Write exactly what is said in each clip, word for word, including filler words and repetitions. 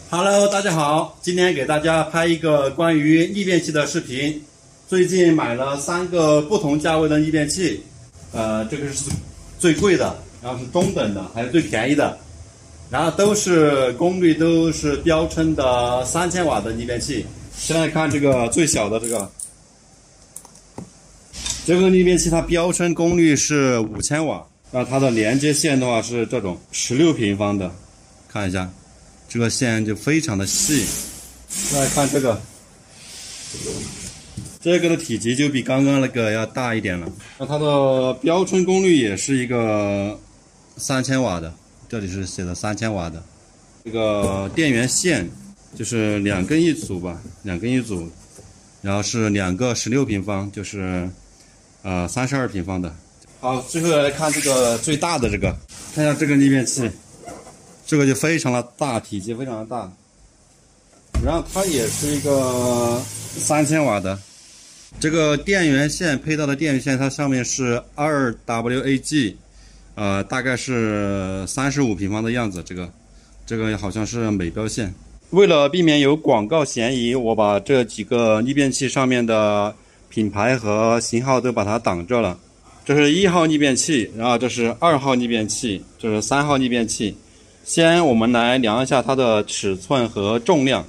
Hello， 大家好，今天给大家拍一个关于逆变器的视频。最近买了三个不同价位的逆变器，呃，这个是最贵的，然后是中等的，还有最便宜的，然后都是功率都是标称的三千瓦的逆变器。现在看这个最小的这个，这个逆变器它标称功率是五千瓦，然后它的连接线的话是这种十六平方的，看一下。这个线就非常的细，再看这个，这个的体积就比刚刚那个要大一点了。那它的标称功率也是一个三千瓦的，这里是写的三千瓦的。这个电源线就是两根一组吧，两根一组，然后是两个十六平方，就是呃三十二平方的。好，最后来看这个最大的这个，看一下这个逆变器。这个就非常的大，体积非常的大，然后它也是一个三千瓦的。这个电源线配套的电源线，它上面是 二 W A G， 呃，大概是三十五平方的样子。这个，这个好像是美标线。为了避免有广告嫌疑，我把这几个逆变器上面的品牌和型号都把它挡着了。这是一号逆变器，然后这是二号逆变器，这是三号逆变器。先我们来量一下它的尺寸和重量。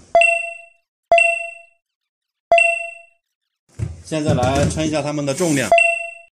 现在来称一下它们的重量。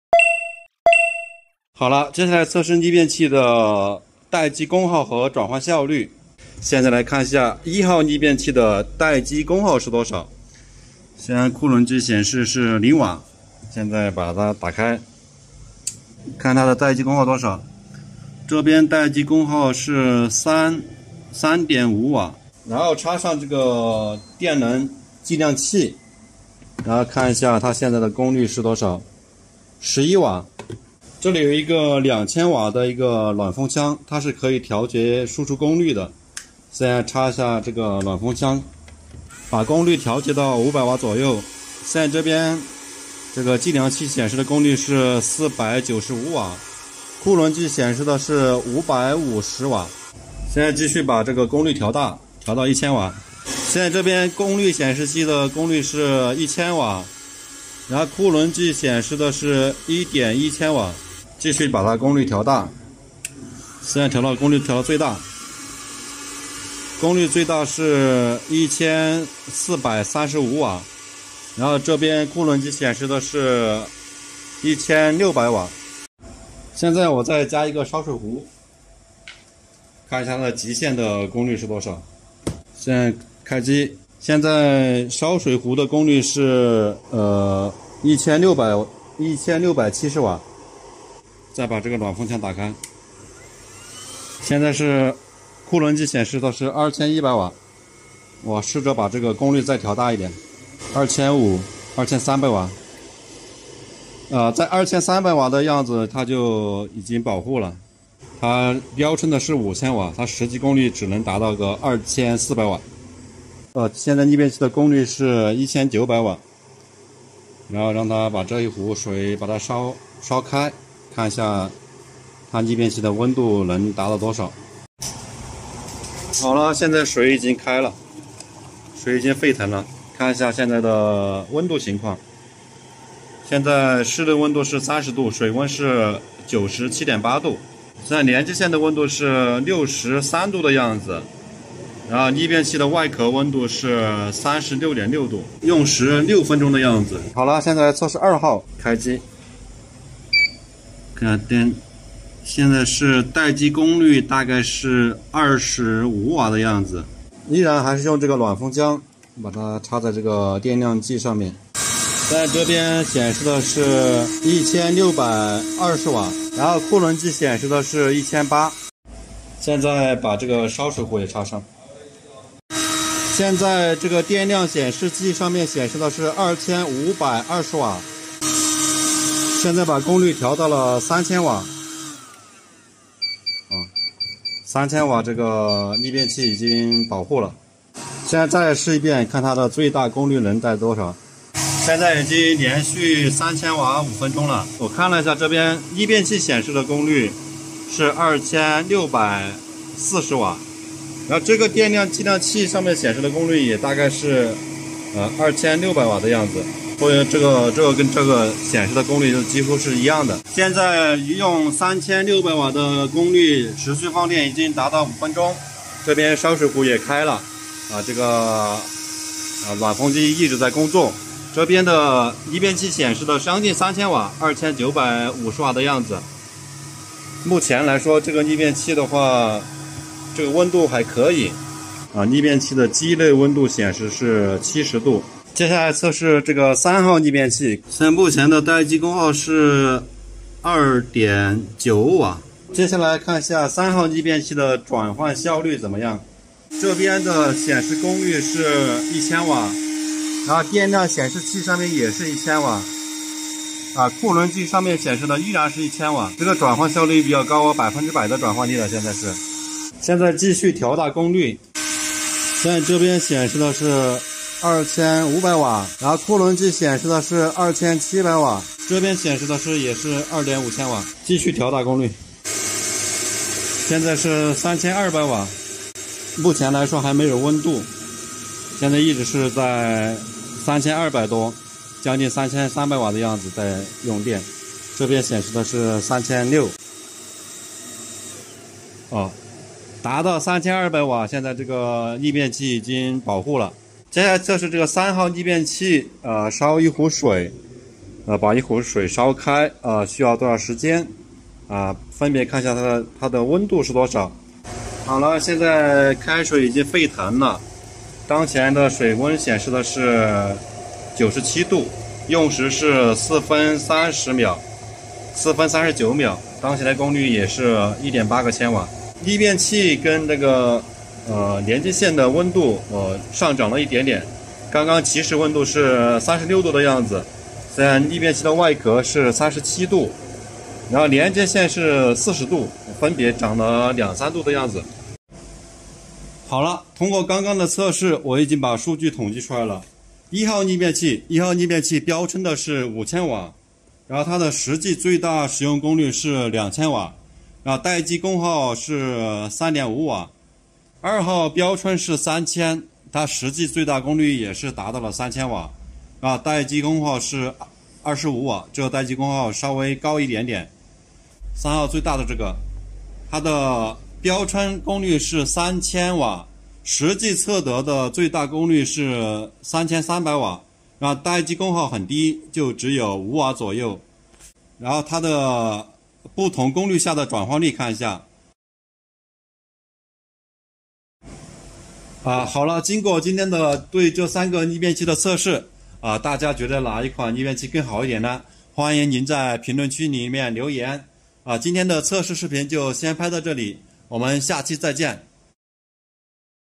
好了，接下来测试逆变器的待机功耗和转换效率。现在来看一下一号逆变器的待机功耗是多少。现在库仑机显示是零瓦，现在把它打开，看它的待机功耗多少。这边待机功耗是三三点五瓦，然后插上这个电能计量器，然后看一下它现在的功率是多少，十一瓦。这里有一个两千瓦的一个暖风枪，它是可以调节输出功率的。现在插一下这个暖风枪，把功率调节到五百瓦左右。现在这边这个计量器显示的功率是四百九十五瓦。库仑机显示的是五百五十瓦，现在继续把这个功率调大，调到一千瓦。现在这边功率显示器的功率是一千瓦，然后库仑机显示的是 一点一千瓦，继续把它功率调大。现在调到功率调到最大，功率最大是一千四百三十五瓦，然后这边库仑机显示的是一千六百瓦。现在我再加一个烧水壶，看一下它的极限的功率是多少。现在开机，现在烧水壶的功率是呃一千六百一千六百七十瓦。再把这个暖风枪打开，现在是库仑机显示的是二千一百瓦。我试着把这个功率再调大一点，二千五、二千三百瓦。呃，在二千三百瓦的样子，它就已经保护了。它标称的是五千瓦，它实际功率只能达到个二千四百瓦。呃，现在逆变器的功率是一千九百瓦。然后让它把这一壶水把它烧烧开，看一下它逆变器的温度能达到多少。好了，现在水已经开了，水已经沸腾了，看一下现在的温度情况。现在室内温度是三十度，水温是九十七点八度。现在连接线的温度是六十三度的样子，然后逆变器的外壳温度是三十六点六度，用时六分钟的样子。好了，现在来测试二号，开机，看电，现在是待机功率大概是二十五瓦的样子，依然还是用这个暖风枪把它插在这个电量计上面。在这边显示的是一千六百二十瓦，然后库仑机显示的是一千八百。现在把这个烧水壶也插上。现在这个电量显示器上面显示的是二千五百二十瓦。现在把功率调到了三千瓦。啊，三千瓦这个逆变器已经保护了。现在再来试一遍，看它的最大功率能带多少。现在已经连续三千瓦五分钟了。我看了一下，这边逆变器显示的功率是二千六百四十瓦， 然后这个电量计量器上面显示的功率也大概是呃二千六百瓦的样子，所以这个这个跟这个显示的功率就几乎是一样的。现在用三千六百瓦的功率持续放电已经达到五分钟，这边烧水壶也开了啊，这个啊暖风机一直在工作。这边的逆变器显示的将近三千瓦，二千九百五十瓦的样子。目前来说，这个逆变器的话，这个温度还可以啊。逆变器的机内温度显示是七十度。接下来测试这个三号逆变器，现在目前的待机功耗是 二点九瓦。接下来看一下三号逆变器的转换效率怎么样。这边的显示功率是一千瓦，然后电量显示器上面也是一千瓦，啊，库仑计上面显示的依然是一千瓦，这个转换效率比较高，百分之百的转换率了。现在是，现在继续调大功率，现在这边显示的是二千五百瓦，然后库仑计显示的是二千七百瓦，这边显示的是也是 二点五千瓦，继续调大功率，现在是三千二百瓦，目前来说还没有温度，现在一直是在三千二百多，将近三千三百瓦的样子在用电，这边显示的是三千六，哦，达到三千二百瓦，现在这个逆变器已经保护了。接下来测试这个三号逆变器，呃，烧一壶水，呃，把一壶水烧开，呃，需要多少时间？啊、呃，分别看一下它的它的温度是多少。好了，现在开水已经沸腾了，当前的水温显示的是九十七度，用时是四分三十秒，四分三十九秒，当前的功率也是 一点八个千瓦。逆变器跟这个呃连接线的温度呃上涨了一点点，刚刚起始温度是三十六度的样子，现在逆变器的外壳是三十七度，然后连接线是四十度，分别涨了两三度的样子。好了，通过刚刚的测试，我已经把数据统计出来了。一号逆变器，一号逆变器标称的是五千瓦，然后它的实际最大使用功率是两千瓦，然后待机功耗是 三点五瓦。二号标称是三千，它实际最大功率也是达到了三千瓦，然后待机功耗是二十五瓦，这个待机功耗稍微高一点点。三号最大的这个，它的标称功率是三千瓦，实际测得的最大功率是三千三百瓦，然后待机功耗很低，就只有五瓦左右。然后它的不同功率下的转换率看一下。啊，好了，经过今天的对这三个逆变器的测试，啊，大家觉得哪一款逆变器更好一点呢？欢迎您在评论区里面留言。啊，今天的测试视频就先拍到这里，我们下期再见。